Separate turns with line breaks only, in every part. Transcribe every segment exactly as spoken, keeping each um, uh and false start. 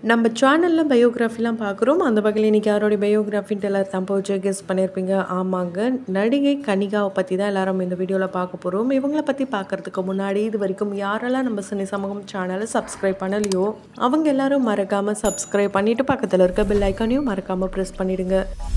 நம்ம சேனல்ல பயோகிராஃபிலாம் பார்க்குறோம். அந்த வகையில இன்னைக்கு யாரோட பயோகிராஃபின்ட்டு எல்லாரும் தம்ப வச்சு கெஸ் பண்ணியிருப்பீங்க. ஆமாங்க. நடிகை கனிகாவ பத்தி தான் எல்லாரும் இந்த வீடியோல பார்க்க போறோம். இவங்கள பத்தி பார்க்கறதுக்கு முன்னாடி இதுவரைக்கும் யாரெல்லாம் நம்ம சினி சமூகம் சேனலை சப்ஸ்கிரைப் பண்ணலையோ, அவங்க எல்லாரும் மறக்காம சப்ஸ்கிரைப் பண்ணிட்டு பக்கத்துல இருக்க பெல் ஐகானையும் மறக்காம பிரஸ் பண்ணிடுங்க.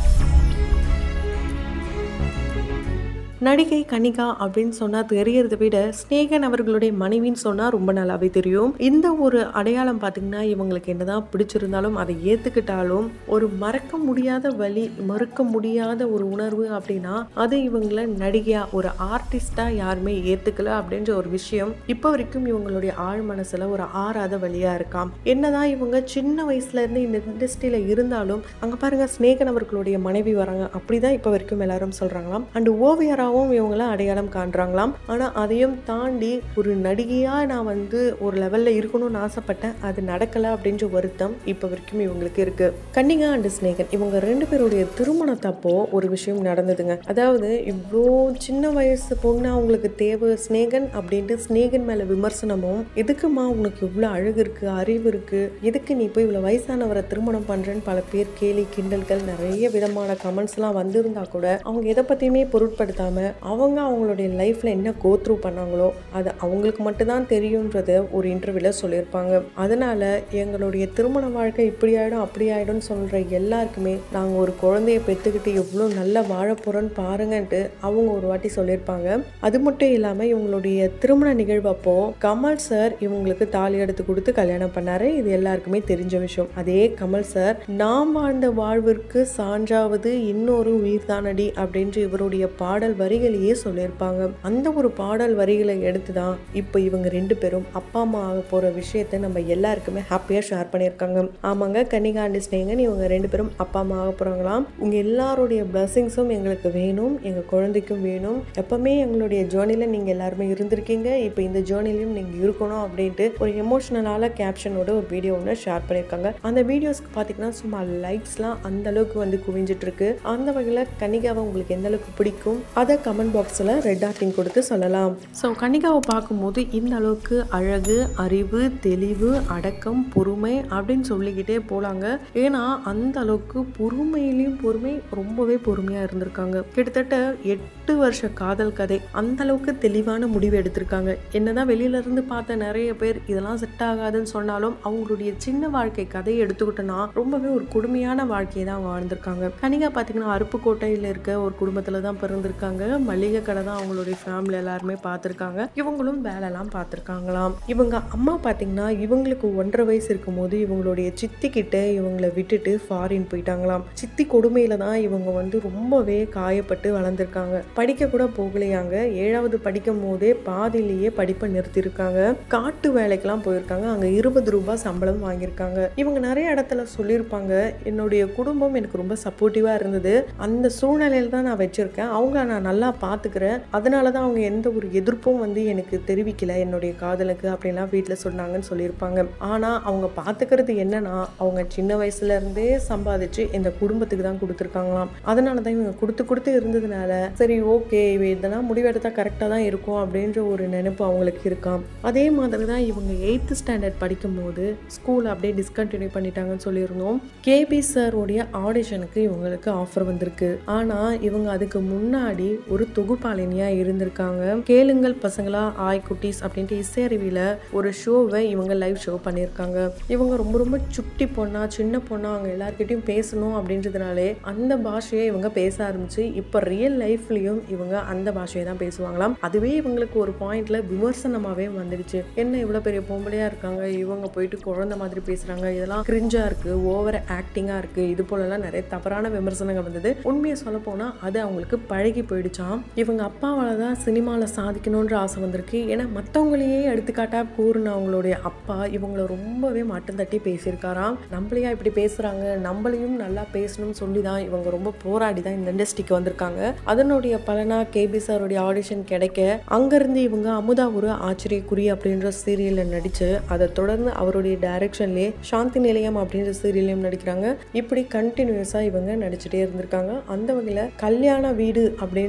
நடிகை கனிகா அப்படின்னு சொன்னா தெரியறதை விட ஸ்நேகன் அவர்களுடைய மனைவின்னு சொன்னா ரொம்ப நல்லாவே தெரியும். இந்த ஒரு அடையாளம் பார்த்தீங்கன்னா இவங்களுக்கு என்னதான் பிடிச்சிருந்தாலும் அதை ஏத்துக்கிட்டாலும் ஒரு மறக்க முடியாத வலி, மறுக்க முடியாத ஒரு உணர்வு அப்படின்னா அது இவங்களை நடிகையா ஒரு ஆர்டிஸ்டா யாருமே ஏத்துக்கல அப்படின்ற ஒரு விஷயம் இப்போ வரைக்கும் இவங்களுடைய ஆழ் மனசுல ஒரு ஆறாத வழியா இருக்காம். என்னதான் இவங்க சின்ன வயசுல இருந்து இந்த இண்டஸ்ட்ரியில இருந்தாலும் அங்க பாருங்க ஸ்நேகன் அவர்களுடைய மனைவி வராங்க அப்படிதான் இப்போ வரைக்கும் எல்லாரும் சொல்றாங்களாம். அண்ட் ஓவியரா இவங்களை அடையாளம் காண்றாங்களாம். ஆனா அதையும் தாண்டி ஒரு நடிகையா நான் வந்து ஒரு லெவல்ல இருக்கணும்னு ஆசைப்பட்டேன், அது நடக்கல அப்படின்ற வருத்தம் இப்ப வரைக்கும் இவங்களுக்கு இருக்கு. கன்னிகா அண்ட் ஸ்நேகன் இவங்க ரெண்டு பேருடைய திருமணத்தப்போ ஒரு விஷயம் நடந்ததுங்க. அதாவது இவ்வளோ சின்ன வயசு பொண்ணு அவங்களுக்கு தேவை ஸ்நேகன் அப்படின்ட்டு ஸ்நேகன் மேல விமர்சனமும், எதுக்குமா உனக்கு இவ்வளவு அழகு இருக்கு, அறிவு இருக்கு, எதுக்கு நீ போய் இவ்வளவு வயசானவரை திருமணம் பண்றேன்னு பல பேர் கேலி கிண்டல்கள் நிறைய விதமான கமெண்ட்ஸ் எல்லாம் வந்திருந்தா கூட அவங்க எதை பத்தியுமே பொருட்படுத்தாம அவங்க அவங்களுடைய லைஃப்ல என்ன கோ த்ரூ பண்ணாங்களோ அது அவங்களுக்கு மட்டும்தான் தெரியும்ன்றத ஒரு இன்டர்வியூல சொல்லியிருப்பாங்க. அதனால எங்களுடைய திருமண வாழ்க்கை இப்படி ஆயிடும் அப்படி ஆயிடும் சொல்ற எல்லாருக்குமே நாங்க ஒரு குழந்தைய பெற்றுக்கிட்டு எவ்வளவு நல்லா வாழ போறோம்னு பாருங்கன்ட்டு அவங்க ஒரு வாட்டி சொல்லியிருப்பாங்க. அது மட்டும் இல்லாம இவங்களுடைய திருமண நிகழ்வு அப்போ கமல் சார் இவங்களுக்கு தாலி எடுத்து கொடுத்து கல்யாணம் பண்ணாரு. இது எல்லாருக்குமே தெரிஞ்ச விஷயம். அதே கமல் சார் நாம் வாழ்ந்த வாழ்விற்கு சான்றாவது இன்னொரு உயிர்தானடி அப்படின்ற இவருடைய பாடல் வரிகளையே சொல்லியிருப்பாங்க. அந்த ஒரு பாடல் வரிகளை எடுத்துதான் இப்ப இவங்க ரெண்டு பேரும் அப்பா அம்மா ஆக போற விஷயத்த நம்ம எல்லாருக்குமே ஹாப்பியா ஷேர் பண்ணியிருக்காங்க. ஆமாங்க, கன்னிகா அண்ட் ஸ்நேகன் இவங்க ரெண்டு பேரும் அப்பா அம்மா ஆக போறாங்களாம். உங்க எல்லாருடைய பிளஸிங்ஸும் எங்களுக்கு வேணும், எங்க குழந்தைக்கும் வேணும். எப்பவுமே எங்களுடைய ஜேர்னில நீங்க எல்லாருமே இருந்திருக்கீங்க, இப்ப இந்த ஜேர்னிலையும் நீங்க இருக்கணும் அப்படின்ட்டு ஒரு எமோஷனலான கேப்ஷனோட ஒரு வீடியோ ஒன்று ஷேர் பண்ணியிருக்காங்க. அந்த வீடியோஸ்க்கு பாத்தீங்கன்னா சும்மா லைக்ஸ்லாம் அந்த அளவுக்கு வந்து குவிஞ்சிட்டு இருக்கு. அந்த வகையில கன்னிகாவை உங்களுக்கு எந்த அளவுக்கு பிடிக்கும் அதை கமெண்ட் பாக்ஸில் ரெட் ஆர்டிங் கொடுத்து சொல்லலாம். ஸோ கன்னிகாவை பார்க்கும்போது இந்த அளவுக்கு அழகு, அறிவு, தெளிவு, அடக்கம், பொறுமை அப்படின்னு சொல்லிக்கிட்டே போலாங்க. ஏன்னா அந்த அளவுக்கு பொறுமையிலையும் பொறுமை, ரொம்பவே பொறுமையாக இருந்திருக்காங்க. கிட்டத்தட்ட எட்டு வருஷ காதல் கதை, அந்த அளவுக்கு தெளிவான முடிவு எடுத்திருக்காங்க. என்னதான் வெளியில இருந்து பார்த்த நிறைய பேர் இதெல்லாம் செட் ஆகாதுன்னு சொன்னாலும் அவங்களுடைய சின்ன வாழ்க்கை கதையை எடுத்துக்கிட்டோன்னா ரொம்பவே ஒரு கொடுமையான வாழ்க்கையை தான் வாழ்ந்திருக்காங்க. கன்னிகா பார்த்தீங்கன்னா அருப்புக்கோட்டையில் இருக்க ஒரு குடும்பத்தில் தான் பிறந்திருக்காங்க. மளிகை கடை தான் அவங்களுடைய ஃபேமிலி எல்லாருமே பார்த்துருக்காங்க. இவங்களும் வேலைலாம் பார்த்துருக்காங்களாம். இவங்க அம்மா பார்த்தீங்கன்னா இவங்களுக்கு ஒன்றரை வயசு இருக்கும் போது இவங்களுடைய சித்தி கிட்ட இவங்களை விட்டுட்டு ஃபாரின் போயிட்டாங்களாம். சித்தி கொடுமையில தான் இவங்க வந்து ரொம்பவே காயப்பட்டு வளர்ந்துருக்காங்க. படிக்க கூட போகலையாங்க. ஏழாவது படிக்கும் போதே பாதியிலேயே படிப்பை நிறுத்திருக்காங்க. காட்டு வேலைக்கெல்லாம் போயிருக்காங்க. அங்க இருபது ரூபாய் சம்பளம் வாங்கியிருக்காங்க. இவங்க நிறைய இடத்துல சொல்லியிருப்பாங்க, என்னுடைய குடும்பம் எனக்கு ரொம்ப சப்போர்ட்டிவா இருந்தது, அந்த சூழ்நிலையில தான் நான் வச்சிருக்கேன், அவங்க நான் நல்லா பார்த்துக்கிறேன், அதனால தான் அவங்க எந்த ஒரு எதிர்ப்பும் வந்து எனக்கு தெரிவிக்கல என்னுடைய காதலுக்கு அப்படின்லாம் வீட்டில் சொன்னாங்கன்னு சொல்லியிருப்பாங்க. ஆனால் அவங்க பார்த்துக்கிறது என்னன்னா அவங்க சின்ன வயசுல இருந்தே சம்பாதிச்சு இந்த குடும்பத்துக்கு தான் கொடுத்துருக்காங்களாம். அதனால தான் இவங்க கொடுத்து கொடுத்து இருந்ததுனால சரி ஓகே இவ இதெல்லாம் முடிவெடுத்தா கரெக்டாக தான் இருக்கும் அப்படின்ற ஒரு நினைப்பு அவங்களுக்கு இருக்காம். அதே மாதிரி தான் இவங்க எயித்து ஸ்டாண்டர்ட் படிக்கும் போது ஸ்கூல் அப்படியே டிஸ்கண்டினியூ பண்ணிட்டாங்கன்னு சொல்லியிருந்தோம். கேபி சாரோடைய ஆடிஷனுக்கு இவங்களுக்கு ஆஃபர் வந்திருக்கு. ஆனால் இவங்க அதுக்கு முன்னாடி ஒரு தொகுப்பாளினியா இருந்திருக்காங்க. கேளுங்கள் பசங்களா ஆய் குட்டீஸ் அப்படின்ட்டு இசையறிவில ஒரு ஷோவை இவங்க லைவ் ஷோ பண்ணியிருக்காங்க. இவங்க ரொம்ப ரொம்ப சுட்டி பொண்ணா சின்ன பொண்ணா அவங்க எல்லார்கிட்டையும் பேசணும் அப்படின்றதுனாலே அந்த பாஷையை இவங்க பேச ஆரம்பிச்சு இப்போ ரியல் லைஃப்லயும் இவங்க அந்த பாஷையை தான் பேசுவாங்களாம். அதுவே இவங்களுக்கு ஒரு பாயிண்ட்ல விமர்சனமாவே வந்துடுச்சு. என்ன இவ்வளவு பெரிய பொம்பளையா இருக்காங்க, இவங்க போயிட்டு குழந்தை மாதிரி பேசுறாங்க, இதெல்லாம் கிரிஞ்சா இருக்கு, ஓவர் ஆக்டிங்கா இருக்கு, இது போலலாம் நிறைய தவறான விமர்சனங்கள் வந்தது. உண்மையை சொல்ல போனா அது அவங்களுக்கு பழகி போயிடுச்சாம். இவங்க அப்பாவால தான் சினிமாவில் சாதிக்கணுன்ற ஆசை வந்திருக்கு. ஏன்னா மற்றவங்களையே எடுத்துக்காட்டா கூறுன அவங்களுடைய அப்பா இவங்களை ரொம்பவே மட்டம் தட்டி பேசியிருக்காராம். நம்மளையா இப்படி பேசுறாங்க, நம்மளையும் நல்லா பேசணும்னு சொல்லி தான் இவங்க ரொம்ப போராடி தான் இந்த இண்டஸ்ட்ரிக்கு வந்திருக்காங்க. அதனுடைய பலனா கேபி சாருடைய ஆடிஷன் கிடைக்க அங்கிருந்து இவங்க அமுதா ஒரு ஆச்சரியக்குறி அப்படின்ற சீரியல்ல நடிச்சு அதை தொடர்ந்து அவருடைய டைரக்ஷன்லேயே சாந்தி நிலையம் அப்படின்ற சீரியலையும் நடிக்கிறாங்க. இப்படி கண்டினியூஸா இவங்க நடிச்சுட்டே இருந்திருக்காங்க. அந்த வகையில கல்யாண வீடு அப்படின்ற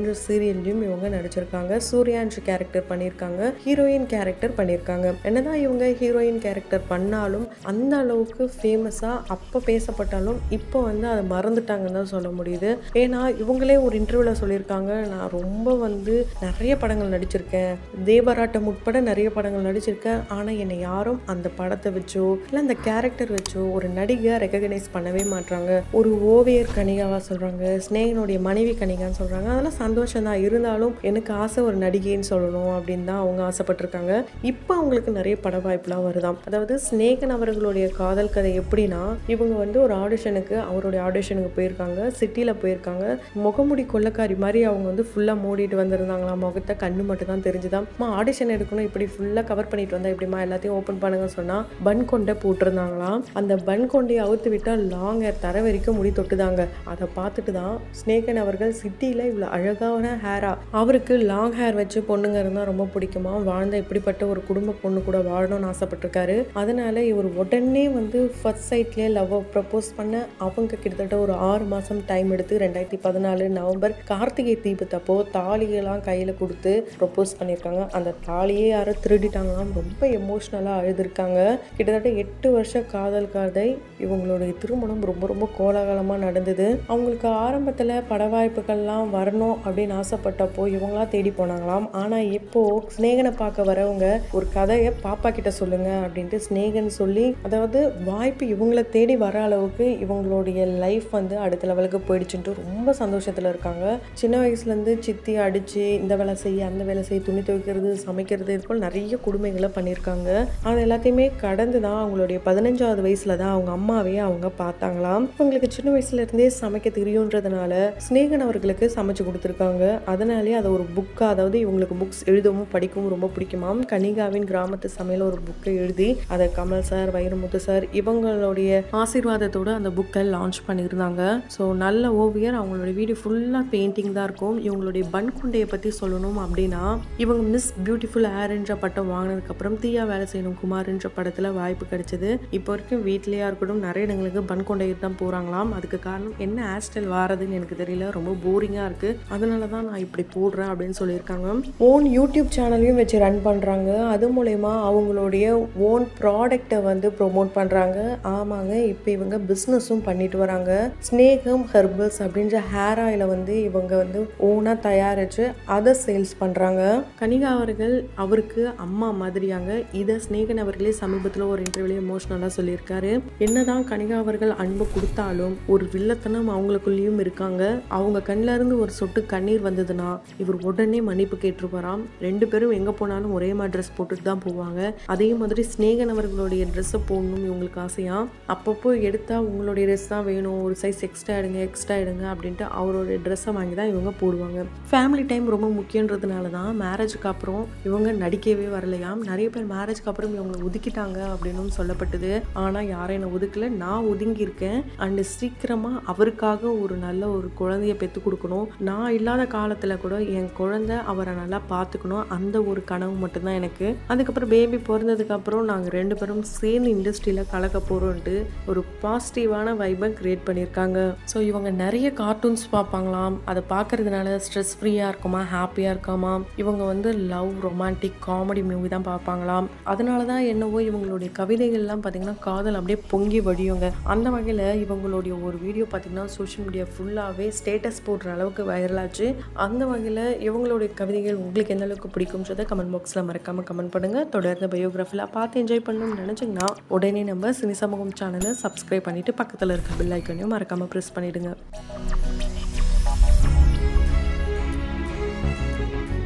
அப்படின்ற சீரியல்லையும் இவங்க நடிச்சிருக்காங்க. சூர்யா என்ற கேரக்டர் பண்ணியிருக்காங்க, ஹீரோயின் கேரக்டர் பண்ணியிருக்காங்க. என்னதான் இவங்க ஹீரோயின் கேரக்டர் பண்ணாலும் அந்த அளவுக்கு ஃபேமஸாக அப்போ பேசப்பட்டாலும் இப்போ வந்து அதை மறந்துட்டாங்கன்னு தான் சொல்ல முடியுது. ஏன்னா இவங்களே ஒரு இன்டர்வியூவில் சொல்லியிருக்காங்க, நான் ரொம்ப வந்து நிறைய படங்கள் நடிச்சிருக்கேன், தேவராட்டம் உட்பட நிறைய படங்கள் நடிச்சிருக்கேன், ஆனால் என்னை யாரும் அந்த படத்தை வச்சோ இல்லை அந்த கேரக்டர் வச்சோ ஒரு நடிகை ரெகக்னைஸ் பண்ணவே மாட்டாங்க. ஒரு ஓவியர் கனிகாவா சொல்கிறாங்க, ஸ்னேகனுடைய மனைவி கனிகான்னு சொல்கிறாங்க. அதெல்லாம் சந்தோஷம் தான், இருந்தாலும் எனக்கு ஆசை ஒரு நடிகைன்னு சொல்லணும் அப்படின்னு தான் அவங்க ஆசைப்பட்டிருக்காங்க. இப்போ அவங்களுக்கு நிறைய பட வாய்ப்புலாம் வருதாம். அதாவது ஸ்னேகன் அவர்களுடைய காதல் கதை எப்படின்னா, இவங்க வந்து ஒரு ஆடிஷனுக்கு அவருடைய ஆடிஷனுக்கு போயிருக்காங்க, சிட்டியில் போயிருக்காங்க. முகமுடி கொள்ளக்காரி மாதிரி அவங்க வந்து ஃபுல்லாக மூடிட்டு வந்திருந்தாங்களாம், முகத்தை கண்ணு மட்டும் தான் தெரிஞ்சுதான். அம்மா ஆடிஷன் எடுக்கணும், இப்படி ஃபுல்லாக கவர் பண்ணிட்டு வந்தா எப்படிமா எல்லாத்தையும் ஓப்பன் பண்ணுங்க சொன்னால் பன் கொண்டை போட்டிருந்தாங்களாம். அந்த பன் கொண்டையை அவுத்து விட்டால் லாங் ஹேர் தர வரைக்கும் முடி தொட்டுதாங்க. அதை பார்த்துட்டு தான் ஸ்னேகன் அவர்கள் சிட்டியில் இவ்வளோ அழகான ஹேரா, அவருக்கு லாங் ஹேர் வச்சு பொண்ணுங்க இருந்தால் ரொம்ப பிடிக்குமா, வாழ்ந்த இப்படிப்பட்ட ஒரு குடும்ப பொண்ணு கூட வாழணும்னு ஆசைப்பட்டிருக்காரு. அதனால இவர் உடனே வந்து ஃபர்ஸ்ட் சைட்லேயே லவ் ப்ரப்போஸ் பண்ண அவங்க கிட்டத்தட்ட ஒரு ஆறு மாதம் டைம் எடுத்து ரெண்டாயிரத்தி பதினாலு நவம்பர் கார்த்திகை தீபத்தப்போ தாலியெல்லாம் கையில் கொடுத்து ப்ரப்போஸ் பண்ணியிருக்காங்க. அந்த தாலியே யாரும் திருடிட்டாங்களாம், ரொம்ப எமோஷ்னலாக அழுதுருக்காங்க. கிட்டத்தட்ட எட்டு வருஷ காதல் கதை. இவங்களுடைய திருமணம் ரொம்ப ரொம்ப கோலாகலமாக நடந்தது. அவங்களுக்கு ஆரம்பத்தில் பட வாய்ப்புகள்லாம் வரணும் அப்படின்னு ஆசைப்பட்டப்போ இவங்களாம் தேடி போனாங்களாம். ஆனால் இப்போ ஸ்னேகனை பார்க்க வரவங்க ஒரு கதையை பாப்பா கிட்ட சொல்லுங்க அப்படின்ட்டு ஸ்னேகன் சொல்லி, அதாவது வாய்ப்பு இவங்களை தேடி வர அளவுக்கு இவங்களுடைய லைஃப் வந்து அடுத்த லெவலுக்கு போயிடுச்சுன்ட்டு ரொம்ப சந்தோஷத்தில் இருக்காங்க. சின்ன வயசுலேருந்து சித்தி அடித்து இந்த வேலை செய்ய அந்த வேலை செய்ய, துணி துவைக்கிறது, சமைக்கிறது, இது போல் நிறைய கொடுமைகளை பண்ணியிருக்காங்க. அது எல்லாத்தையுமே கடந்து தான் அவங்களுடைய பதினஞ்சாவது வயசில் தான் அவங்க அம்மாவே அவங்க பார்த்தாங்களாம். இவங்களுக்கு சின்ன வயசுலேருந்தே சமைக்க தெரியுன்றதுனால ஸ்னேகன் அவர்களுக்கு சமைச்சு கொடுத்துருக்காங்க. அதனாலேயே அதை ஒரு புக்காக, அதாவது இவங்களுக்கு புக்ஸ் எழுதவும் படிக்கவும் ரொம்ப பிடிக்குமாம். கனிகாவின் கிராமத்து சமையல் ஒரு புக்கை எழுதி அதை கமல் சார், வைரமுத்து சார் இவங்களுடைய ஆசீர்வாதத்தோடு அந்த புக்கை லான்ச் பண்ணியிருந்தாங்க. ஸோ நல்ல ஓவியர். அவங்களுடைய வீடியோ ஃபுல்லாக பெயிண்டிங் தான் இருக்கும். இவங்களுடைய பன் குண்டையை பற்றி சொல்லணும் அப்படின்னா, இவங்க மிஸ் பியூட்டிஃபுல் ஹேர்ன்ற பட்டம் வாங்கினதுக்கப்புறம் தீயா வேலை செய்யணும் குமார்ன்ற படத்தில் வாய்ப்பு கிடைச்சது. இப்போ வரைக்கும் வீட்லேயா இருக்கட்டும் நிறைய இடங்களுக்கு பன் கொண்டை தான் போகிறாங்களாம். அதுக்கு காரணம் என்ன ஹேர் ஸ்டைல் வாரதுன்னு எனக்கு தெரியல, ரொம்ப போரிங்காக இருக்குது, அதனால தான் நான் இப்படி போடுறேன் அப்படின்னு சொல்லியிருக்காங்க. ஓன் யூடியூப் சேனலையும் வச்சு ரன் பண்ணுறாங்க. அது மூலயமா அவங்களுடைய ஓன் ப்ராடக்டை வந்து ப்ரொமோட் பண்ணுறாங்க. ஆமாங்க, இப்போ இவங்க பிஸ்னஸும் பண்ணிட்டு வராங்க. ஸ்னேகம் ஹெர்பல்ஸ் அப்படின்ற ஹேர் ஆயிலை வந்து இவங்க வந்து ஓனாக தயாரித்து அதை சேல்ஸ் பண்ணுறாங்க. கனிகா அவர்கள் அவருக்கு அம்மா மாதிரியாங்க. இதை ஸ்னேகன் அவர்களே சமீபத்தில் ஒரு இன்டர்வியூல எமோஷனலாக சொல்லியிருக்காரு. என்னதான் கனிகா அவர்கள் அன்பு கொடுத்தாலும் ஒரு வில்லத்தனம் அவங்களுக்குள்ளேயும் இருக்காங்க. அவங்க கண்ணில் இருந்து ஒரு சொட்டு கண்ணீர் வந்ததுன்னா இவர் உடனே மன்னிப்பு கேட்டுருப்பாராம். ரெண்டு பேரும் எங்கே போனாலும் ஒரே மாதிரி ட்ரெஸ் போட்டுட்டு தான் போவாங்க. அதே மாதிரி ஸ்னேகன் அவர்களுடைய ட்ரெஸ்ஸை போடணும் இவங்களுக்கு ஆசையா. அப்பப்போ எடுத்தால் உங்களுடைய ட்ரெஸ் தான் வேணும், ஒரு சைஸ் எக்ஸ்ட்ரா எடுங்க எக்ஸ்ட்ரா எடுங்க அப்படின்ட்டு அவருடைய ட்ரெஸ்ஸை வாங்கி தான் இவங்க போடுவாங்க. ஃபேமிலி டைம் ரொம்ப முக்கியன்றதுனால தான் மேரேஜுக்கு அப்புறம் இவங்க நடிக்கவே வரலையாம். நிறைய பேர் மேரேஜ்க்கு அப்புறம் இவங்களை ஒதுக்கிட்டாங்க அப்படின்னு சொல்லப்பட்டது. ஆனால் யாரும் என்னை ஒதுக்கல, நான் ஒதுங்கி இருக்கேன். அண்டு சீக்கிரமாக அவருக்காக ஒரு நல்ல ஒரு குழந்தைய பெற்று கொடுக்கணும். நான் இல்லாத காலத்தில் கூட என் குழந்தை அவரை நல்லா பார்த்துக்கணும், அந்த ஒரு கனவு மட்டும்தான் எனக்கு. அதுக்கப்புறம் பேபி பிறந்ததுக்கப்புறம் நாங்கள் ரெண்டு பேரும் சேர்ந்து இண்டஸ்ட்ரியில் கலக்க போகிறோன்ட்டு ஒரு பாசிட்டிவான வைபை கிரியேட் பண்ணியிருக்காங்க. ஸோ இவங்க நிறைய கார்ட்டூன்ஸ் பார்ப்பாங்களாம். அதை பார்க்கறதுனால ஸ்ட்ரெஸ் ஃப்ரீயாக இருக்குமா, ஹாப்பியாக இருக்காமா. இவங்க வந்து லவ், ரொமான்டிக், காமெடி மூவி தான் பார்ப்பாங்களாம். அதனால தான் என்னவோ இவங்களுடைய கவிதைகள்லாம் பார்த்திங்கன்னா காதல் அப்படியே பொங்கி வடியுங்க. அந்த வகையில் இவங்களுடைய ஒரு வீடியோ பார்த்திங்கன்னா சோஷியல் மீடியா ஃபுல்லாகவே ஸ்டேட்டஸ் போடுற அளவுக்கு வைரலாச்சு. அந்த வகையில் இவங்களுடைய கவிதைகள் உங்களுக்கு எந்த அளவுக்கு பிடிக்கும்ன்றதை கமெண்ட் பாக்ஸில் மறக்காமல் கமெண்ட் பண்ணுங்கள். தொடர்ந்து பயோகிராஃபியில் பார்த்து என்ஜாய் பண்ணணும்னு நினச்சிங்கன்னா உடனே நம்ம சினி சமூகம் சேனலை சப்ஸ்கிரைப் பண்ணிவிட்டு பக்கத்தில் இருக்க பெல் ஐக்கனையும் மறக்காமல் ப்ரெஸ் பண்ணிவிடுங்க.